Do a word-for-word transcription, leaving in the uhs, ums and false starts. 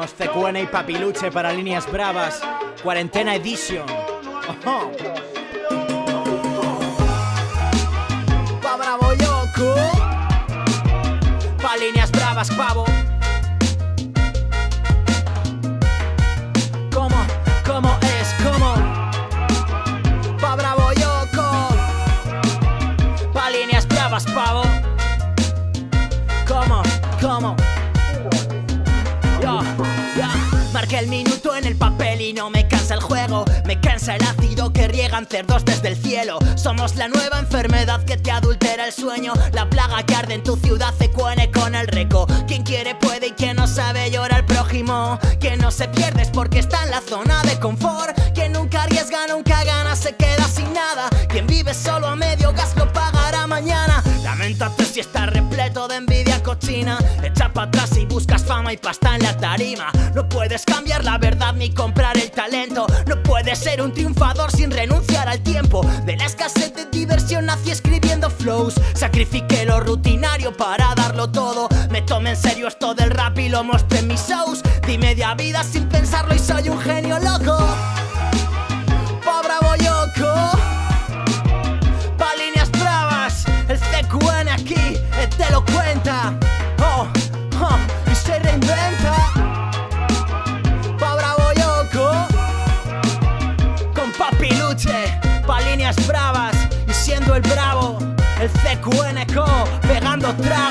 Somos C Q N y Papiluche para Líneas Bravas, Cuarentena Edition. Ojo. Pa' Bravo Yoko, pa' Líneas Bravas, pavo. ¿Cómo? ¿Cómo es? ¿Cómo? Pa' Bravo Yoko, pa' Líneas Bravas, pavo. ¿Cómo? ¿Cómo? Yo, yo, marqué el minuto en el papel y no me cansa el juego. Me cansa el ácido que riegan cerdos desde el cielo. Somos la nueva enfermedad que te adultera el sueño, la plaga que arde en tu ciudad, C Q N con el reco. Quien quiere puede y quien no sabe llora al prójimo. Quien no se pierde es porque está en la zona de confort. Quien nunca arriesga, nunca gana, se queda sin nada. Quien vive solo a medio gas lo pagará mañana. Lamentate si estás repleto de envidia cochina. Echa para atrás si buscas fama y pasta en la tarima. No puedes cambiar la verdad ni comprar el talento. No puedes ser un triunfador sin renunciar al tiempo. De la escasez de diversión nací escribiendo flows. Sacrifiqué lo rutinario para darlo todo. Me tomé en serio esto del rap y lo mostré en mis shows. Di media vida sin pensarlo y soy un genio loco. Pa' Bravo Yoko, pa' Líneas Bravas, el C Q N aquí eh, te lo cuenta. Oh, oh, y se reinventa. Pa' Bravo Yoko, con Papiluche, pa' Líneas Bravas y siendo el bravo, el C Q N co, pegando tragos.